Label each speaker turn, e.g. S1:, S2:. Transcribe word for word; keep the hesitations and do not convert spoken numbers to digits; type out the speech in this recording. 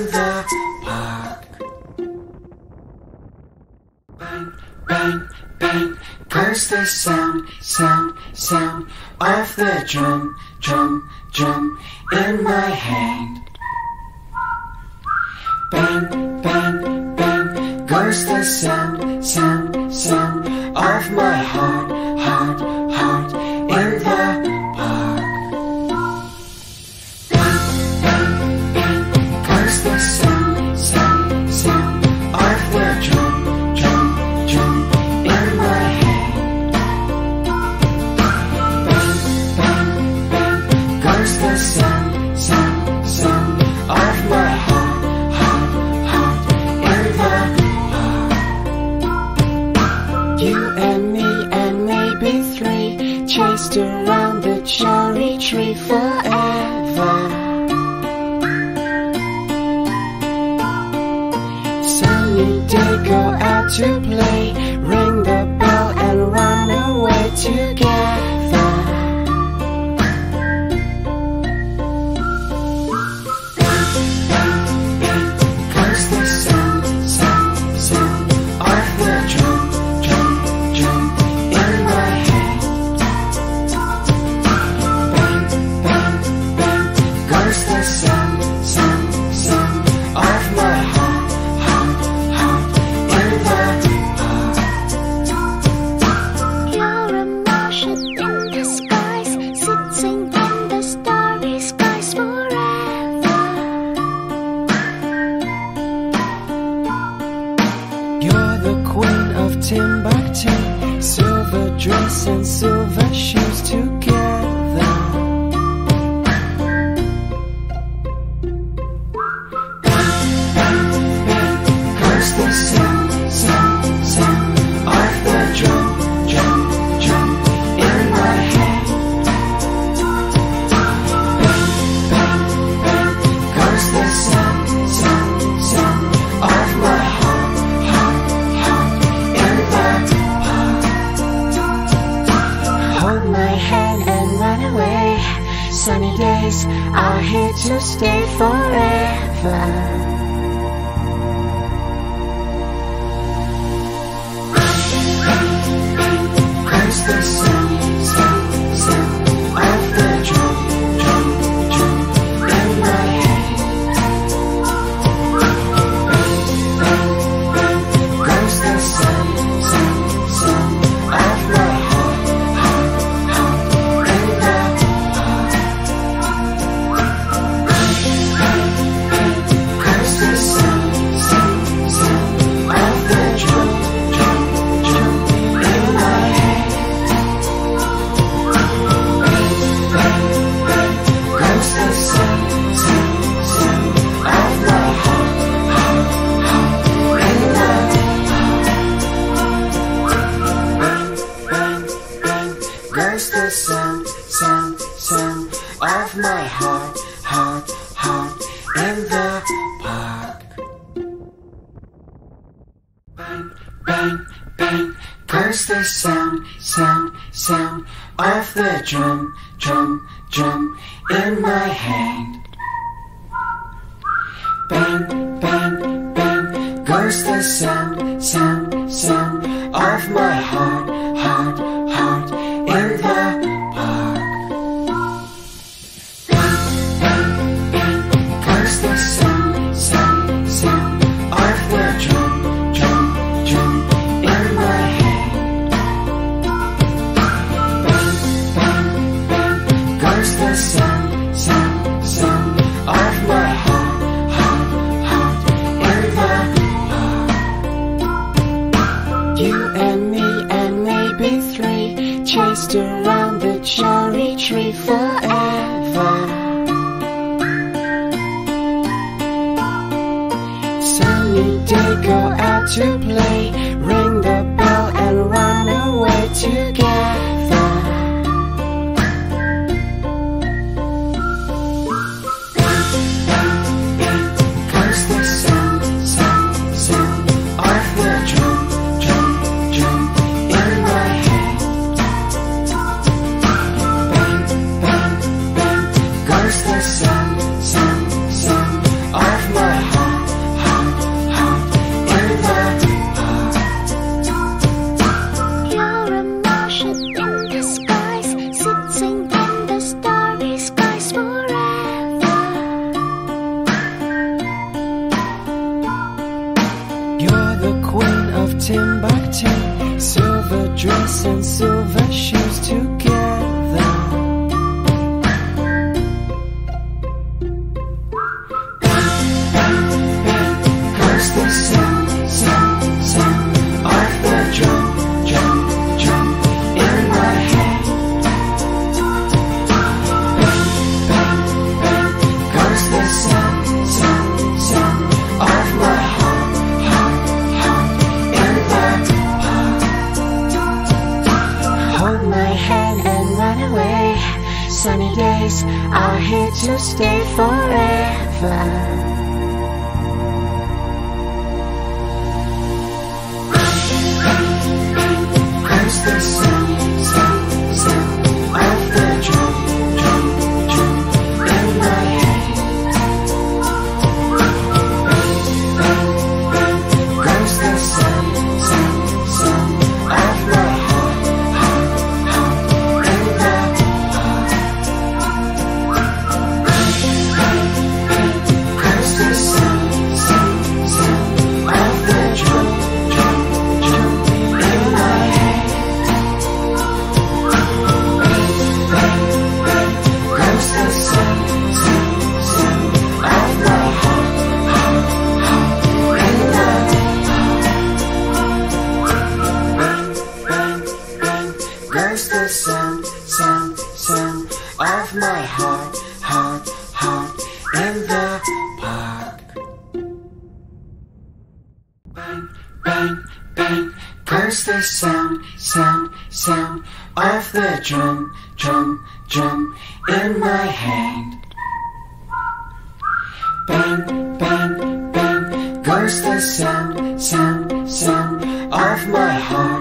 S1: the park. Bang, bang, bang goes the sound, sound, sound of the drum, drum, drum in my hand. Bang, bang, bang goes the sound, sound, sound of my heart, heart, heart in the park. Bang, bang, bang goes the sound, sound, sound of the drum, drum, drum in my hand. Bang, bang, bang goes the sound, sound, sound of my heart, heart, heart in the park. You and me and maybe three chased around the cherry tree forever. Sunny day, go out to play, ring the bell and run away together. Bang, bang, bang goes the sound, sound, sound of the drum, drum, drum in my hand. Bang, bang, bang goes the sound, sound, sound of my heart, heart, heart in the park.
S2: You're a Martian in disguise, sitting in the starry skies forever.
S1: You're the queen of Timbuktu, silver dress and silver shoes together. Bang, bang, bang goes the sound, sound, sound of the drum, drum, drum in my hand. Bang, bang, bang goes the sound, sound, sound of my heart, heart, heart in the park. Hold my hand and run away. Sunny days are here to stay forever. Goes the sound, sound, sound of the drum, drum, drum in my hand. Bang, bang, bang goes the sound, sound, sound of my heart, heart, heart in the park. Bang, bang, bang goes the sound, sound, sound of the drum, drum, drum in my hand. Bang, bang, bang goes the sound, sound, sound of my heart, heart, heart in the park. Bang, bang, bang goes the sound, sound, sound of my heart, heart, heart in the park. Bang, bang, bang goes the sound, sound, sound of the drum, drum, drum in my hand. Bang, bang, bang goes the sound, sound, sound of my heart, heart, heart in the park. Bang, bang, bang goes the sound, sound, sound of the drum, drum, drum in my hand. Bang, bang, bang goes the sound, sound, sound of my heart, heart, heart in the park. You and me and maybe three chased around the cherry tree forever. Sunny day, go out to play, ring the bell and run away together. Bang, bang, bang goes the sound, sound, sound of the drum, drum, drum in my hand. Bang, bang, bang goes the sound, sound, sound of my heart. Timbuktu, silver dress and silver shoes together. Bang, bang, bang, goes the sound, sound, sound of the drum, drum, drum in my head. Bang, bang, bang, goes the sound, sound, sound of my heart, heart, heart in the park. Hold my hand and run away. Sunny days are here to stay forever. Goes the sound, sound, sound of the drum, drum, drum in my head. Bang, bang, bang, goes the sound, sound, sound of my heart, heart, heart in the park. Bang, bang, goes the sound, sound, sound of the drum, drum, drum in my head. Bang, bang, goes the sound, sound, sound of my heart, heart, heart in the park. Bang, bang, bang, goes the sound, sound, sound of my heart, heart, heart in the park. Bang, bang, bang, goes the sound, sound, sound of the drum, drum, drum in my hand. Bang, bang, bang, goes the sound, sound, sound of my heart.